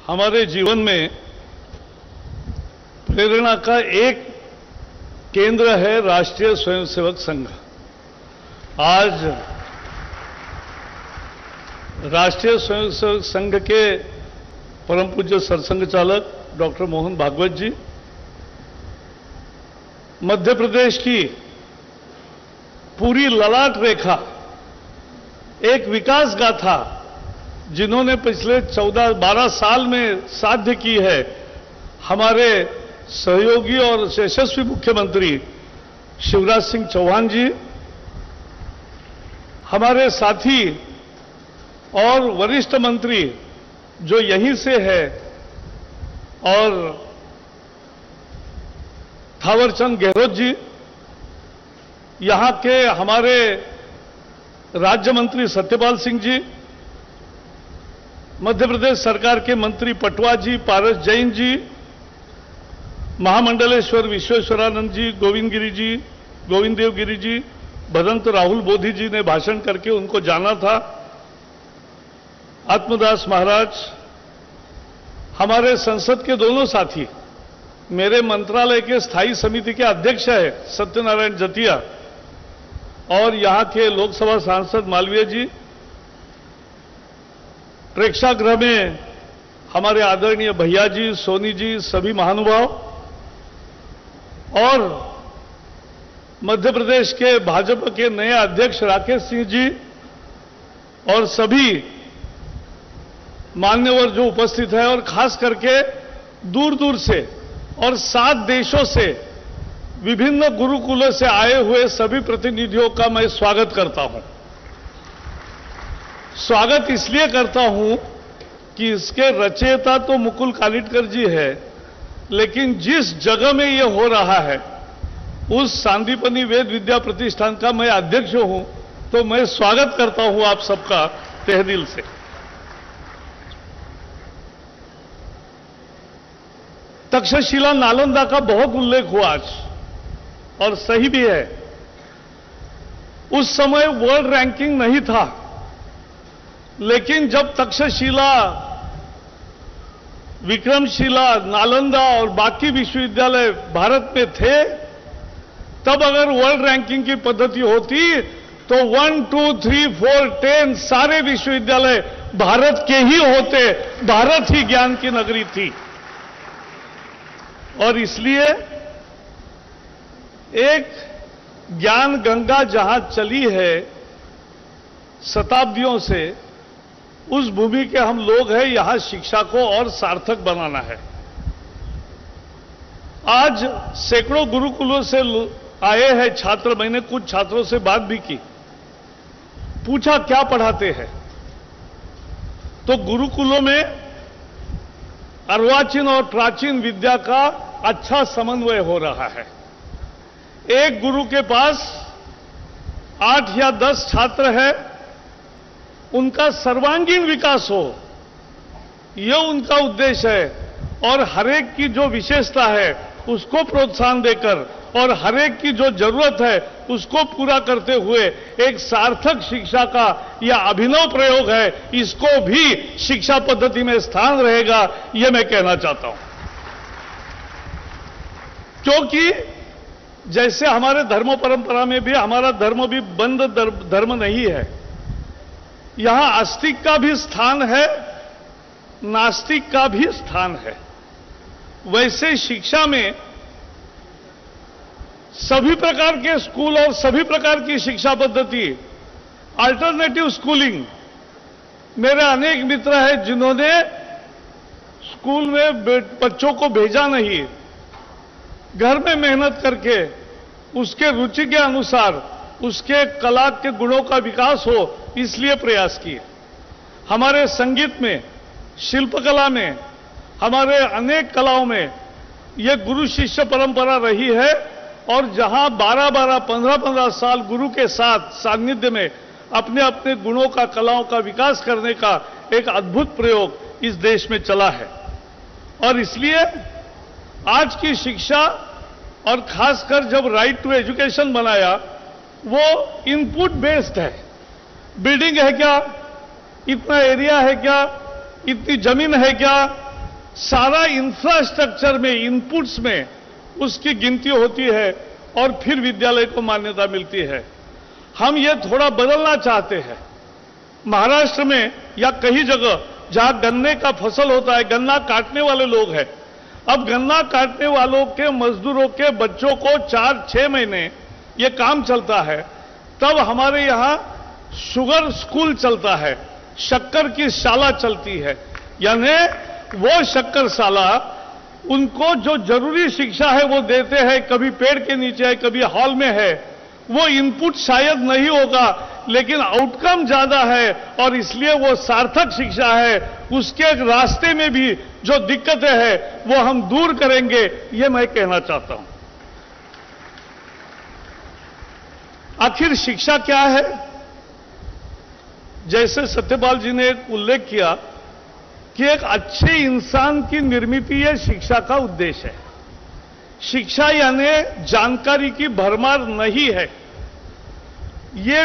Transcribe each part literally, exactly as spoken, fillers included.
हमारे जीवन में प्रेरणा का एक केंद्र है राष्ट्रीय स्वयंसेवक संघ। आज राष्ट्रीय स्वयंसेवक संघ के परम पूज्य सरसंघ चालक डॉक्टर मोहन भागवत जी मध्य प्रदेश की पूरी ललाट रेखा, एक विकास गाथा जिन्होंने पिछले चौदह बारह साल में साध्य की है, हमारे सहयोगी और यशस्वी मुख्यमंत्री शिवराज सिंह चौहान जी, हमारे साथी और वरिष्ठ मंत्री जो यहीं से है, और थावरचंद गहलोत जी, यहां के हमारे राज्य मंत्री सत्यपाल सिंह जी, मध्य प्रदेश सरकार के मंत्री पटवा जी, पारस जैन जी, महामंडलेश्वर विश्वेश्वरानंद जी, गोविंद गिरी जी, गोविंद देव गिरी जी, भदंत राहुल बोधी जी ने भाषण करके उनको जाना था, आत्मदास महाराज, हमारे संसद के दोनों साथी, मेरे मंत्रालय के स्थायी समिति के अध्यक्ष है सत्यनारायण जतिया, और यहां के लोकसभा सांसद मालवीय जी, प्रेक्षागृह में हमारे आदरणीय भैया जी, सोनी जी, सभी महानुभाव, और मध्य प्रदेश के भाजपा के नए अध्यक्ष राकेश सिंह जी, और सभी मान्यवर जो उपस्थित है, और खास करके दूर दूर से और सात देशों से विभिन्न गुरुकुलों से आए हुए सभी प्रतिनिधियों का मैं स्वागत करता हूं। स्वागत इसलिए करता हूं कि इसके रचयिता तो मुकुल कालिटकर जी है, लेकिन जिस जगह में यह हो रहा है उस सांदीपनी वेद विद्या प्रतिष्ठान का मैं अध्यक्ष हूं, तो मैं स्वागत करता हूं आप सबका तहे दिल से। तक्षशिला नालंदा का बहुत उल्लेख हुआ आज, और सही भी है। उस समय वर्ल्ड रैंकिंग नहीं था, लेकिन जब तक्षशिला, विक्रमशिला, नालंदा और बाकी विश्वविद्यालय भारत में थे, तब अगर वर्ल्ड रैंकिंग की पद्धति होती तो one two three four ten सारे विश्वविद्यालय भारत के ही होते। भारत ही ज्ञान की नगरी थी, और इसलिए एक ज्ञान गंगा जहां चली है शताब्दियों से, उस भूमि के हम लोग हैं। यहां शिक्षा को और सार्थक बनाना है। आज सैकड़ों गुरुकुलों से आए हैं छात्र, मैंने कुछ छात्रों से बात भी की, पूछा क्या पढ़ाते हैं, तो गुरुकुलों में अर्वाचीन और प्राचीन विद्या का अच्छा समन्वय हो रहा है। एक गुरु के पास आठ या दस छात्र है, उनका सर्वांगीण विकास हो, यह उनका उद्देश्य है, और हरेक की जो विशेषता है उसको प्रोत्साहन देकर और हरेक की जो जरूरत है उसको पूरा करते हुए एक सार्थक शिक्षा का यह अभिनव प्रयोग है। इसको भी शिक्षा पद्धति में स्थान रहेगा, यह मैं कहना चाहता हूं। क्योंकि जैसे हमारे धर्म परंपरा में भी, हमारा धर्म भी बंद धर्म नहीं है। यहां आस्तिक का भी स्थान है, नास्तिक का भी स्थान है। वैसे शिक्षा में सभी प्रकार के स्कूल और सभी प्रकार की शिक्षा पद्धति, अल्टरनेटिव स्कूलिंग, मेरे अनेक मित्र हैं जिन्होंने स्कूल में बच्चों को भेजा नहीं, घर में मेहनत करके उसके रुचि के अनुसार उसके कला के गुणों का विकास हो, इसलिए प्रयास किए। हमारे संगीत में, शिल्पकला में, हमारे अनेक कलाओं में यह गुरु शिष्य परंपरा रही है, और जहां बारह बारह पंद्रह पंद्रह साल गुरु के साथ सानिध्य में अपने अपने गुणों का, कलाओं का विकास करने का एक अद्भुत प्रयोग इस देश में चला है। और इसलिए आज की शिक्षा, और खासकर जब राइट टू एजुकेशन बनाया, वो इनपुट बेस्ड है। बिल्डिंग है क्या, इतना एरिया है क्या, इतनी जमीन है क्या, सारा इंफ्रास्ट्रक्चर में, इनपुट्स में उसकी गिनती होती है और फिर विद्यालय को मान्यता मिलती है। हम ये थोड़ा बदलना चाहते हैं। महाराष्ट्र में या कई जगह जहां गन्ने का फसल होता है, गन्ना काटने वाले लोग हैं, अब गन्ना काटने वालों के मजदूरों के बच्चों को चार छह महीने ये काम चलता है। तब हमारे यहां शुगर स्कूल चलता है, शक्कर की शाला चलती है, यानी वो शक्कर शाला उनको जो जरूरी शिक्षा है वो देते हैं। कभी पेड़ के नीचे है, कभी हॉल में है। वो इनपुट शायद नहीं होगा, लेकिन आउटकम ज्यादा है और इसलिए वो सार्थक शिक्षा है। उसके रास्ते में भी जो दिक्कतें हैं वो हम दूर करेंगे, ये मैं कहना चाहता हूं। आखिर शिक्षा क्या है? जैसे सत्यपाल जी ने एक उल्लेख किया कि एक अच्छे इंसान की निर्मित ये शिक्षा का उद्देश्य है। शिक्षा यानी जानकारी की भरमार नहीं है। ये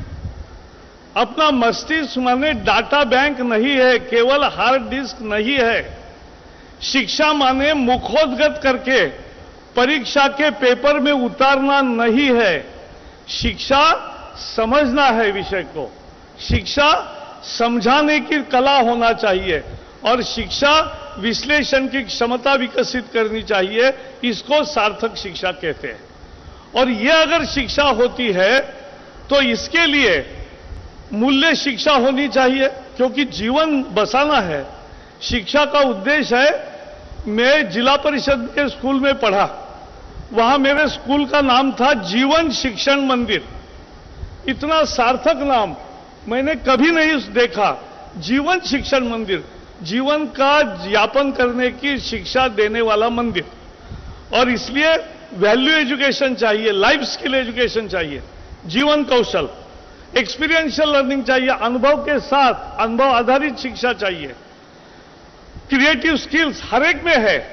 अपना मस्तिष्क माने डाटा बैंक नहीं है, केवल हार्ड डिस्क नहीं है। शिक्षा माने मुखोद्गत करके परीक्षा के पेपर में उतारना नहीं है। शिक्षा समझना है विषय को, शिक्षा समझाने की कला होना चाहिए और शिक्षा विश्लेषण की क्षमता विकसित करनी चाहिए। इसको सार्थक शिक्षा कहते हैं। और यह अगर शिक्षा होती है तो इसके लिए मूल्य शिक्षा होनी चाहिए, क्योंकि जीवन बसाना है। शिक्षा का उद्देश्य है। मैं जिला परिषद के स्कूल में पढ़ा, वहां मेरे स्कूल का नाम था जीवन शिक्षण मंदिर। इतना सार्थक नाम मैंने कभी नहीं देखा। जीवन शिक्षण मंदिर, जीवन का यापन करने की शिक्षा देने वाला मंदिर। और इसलिए वैल्यू एजुकेशन चाहिए, लाइफ स्किल एजुकेशन चाहिए, जीवन कौशल, एक्सपीरियंशियल लर्निंग चाहिए, अनुभव के साथ अनुभव आधारित शिक्षा चाहिए। क्रिएटिव स्किल्स हर एक में है।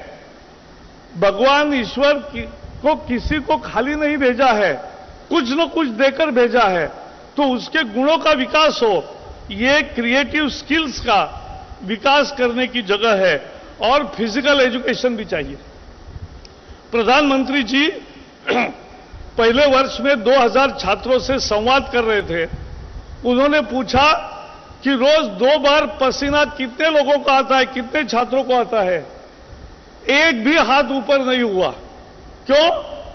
भगवान ईश्वर की, को किसी को खाली नहीं भेजा है, कुछ न कुछ देकर भेजा है, तो उसके गुणों का विकास हो। ये क्रिएटिव स्किल्स का विकास करने की जगह है। और फिजिकल एजुकेशन भी चाहिए। प्रधानमंत्री जी पहले वर्ष में दो हज़ार छात्रों से संवाद कर रहे थे। उन्होंने पूछा कि रोज दो बार पसीना कितने लोगों को आता है, कितने छात्रों को आता है? एक भी हाथ ऊपर नहीं हुआ। क्यों?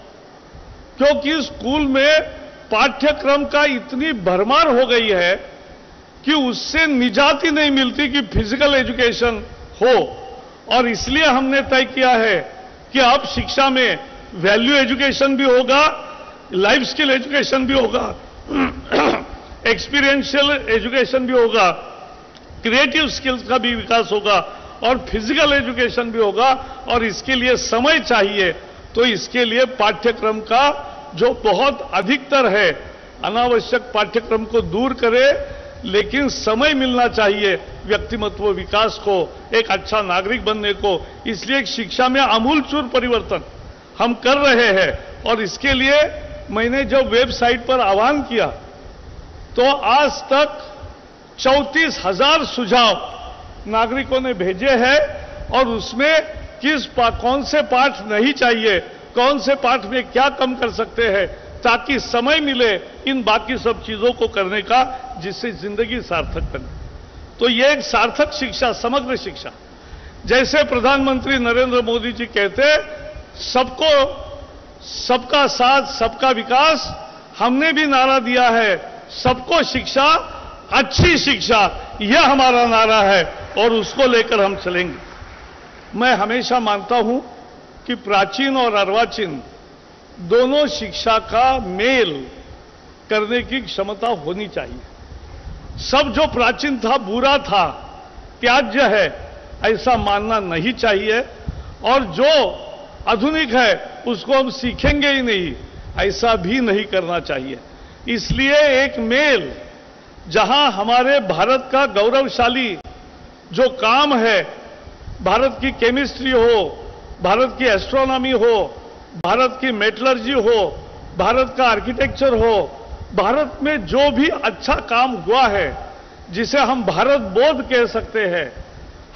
क्योंकि स्कूल में पाठ्यक्रम का इतनी भरमार हो गई है कि उससे निजात ही नहीं मिलती कि फिजिकल एजुकेशन हो। और इसलिए हमने तय किया है कि अब शिक्षा में वैल्यू एजुकेशन भी होगा, लाइफ स्किल एजुकेशन भी होगा, एक्सपीरियंशियल एजुकेशन भी होगा, क्रिएटिव स्किल्स का भी विकास होगा और फिजिकल एजुकेशन भी होगा। और इसके लिए समय चाहिए। तो इसके लिए पाठ्यक्रम का जो बहुत अधिकतर है, अनावश्यक पाठ्यक्रम को दूर करे, लेकिन समय मिलना चाहिए व्यक्तिमत्व विकास को, एक अच्छा नागरिक बनने को। इसलिए शिक्षा में आमूलचूल परिवर्तन हम कर रहे हैं। और इसके लिए मैंने जब वेबसाइट पर आह्वान किया तो आज तक चौंतीस हजार सुझाव नागरिकों ने भेजे हैं। और उसमें किस पा, कौन से पाठ नहीं चाहिए, कौन से पाठ में क्या कम कर सकते हैं, ताकि समय मिले इन बाकी सब चीजों को करने का, जिससे जिंदगी सार्थक बने। तो ये एक सार्थक शिक्षा, समग्र शिक्षा। जैसे प्रधानमंत्री नरेंद्र मोदी जी कहते, सबको सबका साथ सबका विकास, हमने भी नारा दिया है सबको शिक्षा, अच्छी शिक्षा, यह हमारा नारा है और उसको लेकर हम चलेंगे। मैं हमेशा मानता हूं कि प्राचीन और अर्वाचीन दोनों शिक्षा का मेल करने की क्षमता होनी चाहिए। सब जो प्राचीन था बुरा था, त्याज्य है, ऐसा मानना नहीं चाहिए। और जो आधुनिक है उसको हम सीखेंगे ही नहीं, ऐसा भी नहीं करना चाहिए। इसलिए एक मेल, जहां हमारे भारत का गौरवशाली जो काम है, भारत की केमिस्ट्री हो, भारत की एस्ट्रोनॉमी हो, भारत की मेटलर्जी हो, भारत का आर्किटेक्चर हो, भारत में जो भी अच्छा काम हुआ है, जिसे हम भारत बोध कह सकते हैं,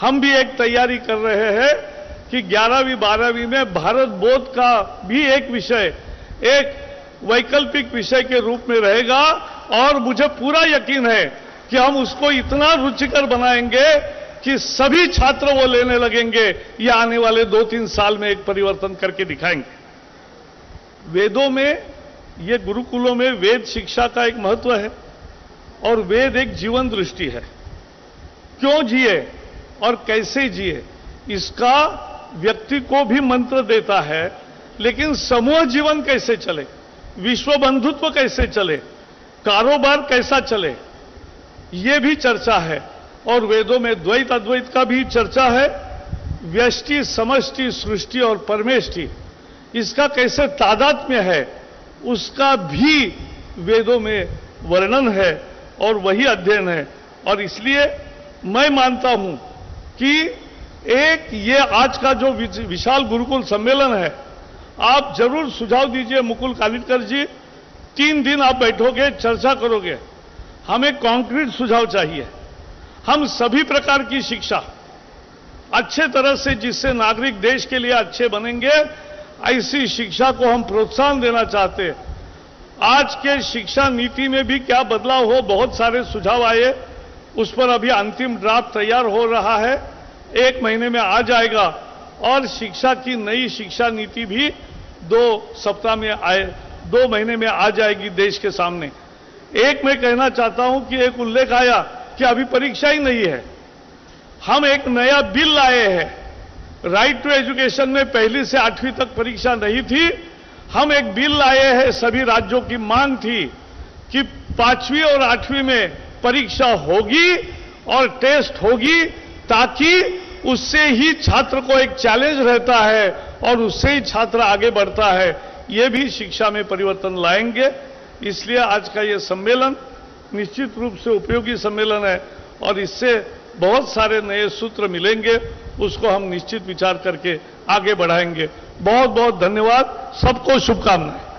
हम भी एक तैयारी कर रहे हैं कि ग्यारहवीं बारहवीं में भारत बोध का भी एक विषय एक वैकल्पिक विषय के रूप में रहेगा, और मुझे पूरा यकीन है कि हम उसको इतना रुचिकर बनाएंगे कि सभी छात्र वो लेने लगेंगे। या आने वाले दो तीन साल में एक परिवर्तन करके दिखाएंगे। वेदों में, ये गुरुकुलों में वेद शिक्षा का एक महत्व है, और वेद एक जीवन दृष्टि है। क्यों जिए और कैसे जिए, इसका व्यक्ति को भी मंत्र देता है, लेकिन समूह जीवन कैसे चले, विश्व बंधुत्व कैसे चले, कारोबार कैसा चले, ये भी चर्चा है। और वेदों में द्वैत अद्वैत का भी चर्चा है, व्यष्टि समष्टि सृष्टि और परमेष्टि, इसका कैसे तादात्म्य है, उसका भी वेदों में वर्णन है और वही अध्ययन है। और इसलिए मैं मानता हूं कि एक ये आज का जो विशाल गुरुकुल सम्मेलन है, आप जरूर सुझाव दीजिए मुकुल कालिटकर जी। तीन दिन आप बैठोगे, चर्चा करोगे, हमें कॉन्क्रीट सुझाव चाहिए। हम सभी प्रकार की शिक्षा अच्छे तरह से, जिससे नागरिक देश के लिए अच्छे बनेंगे, ऐसी शिक्षा को हम प्रोत्साहन देना चाहते हैं। आज के शिक्षा नीति में भी क्या बदलाव हो, बहुत सारे सुझाव आए, उस पर अभी अंतिम ड्राफ्ट तैयार हो रहा है, एक महीने में आ जाएगा। और शिक्षा की नई शिक्षा नीति भी दो सप्ताह में आए, दो महीने में आ जाएगी देश के सामने। एक मैं कहना चाहता हूं कि एक उल्लेख आया कि अभी परीक्षा ही नहीं है। हम एक नया बिल लाए हैं। राइट टू एजुकेशन में पहली से आठवीं तक परीक्षा नहीं थी। हम एक बिल लाए हैं, सभी राज्यों की मांग थी कि पांचवी और आठवीं में परीक्षा होगी और टेस्ट होगी, ताकि उससे ही छात्र को एक चैलेंज रहता है और उससे ही छात्र आगे बढ़ता है। ये भी शिक्षा में परिवर्तन लाएंगे। इसलिए आज का ये सम्मेलन निश्चित रूप से उपयोगी सम्मेलन है, और इससे बहुत सारे नए सूत्र मिलेंगे, उसको हम निश्चित विचार करके आगे बढ़ाएंगे। बहुत बहुत धन्यवाद, सबको शुभकामनाएं।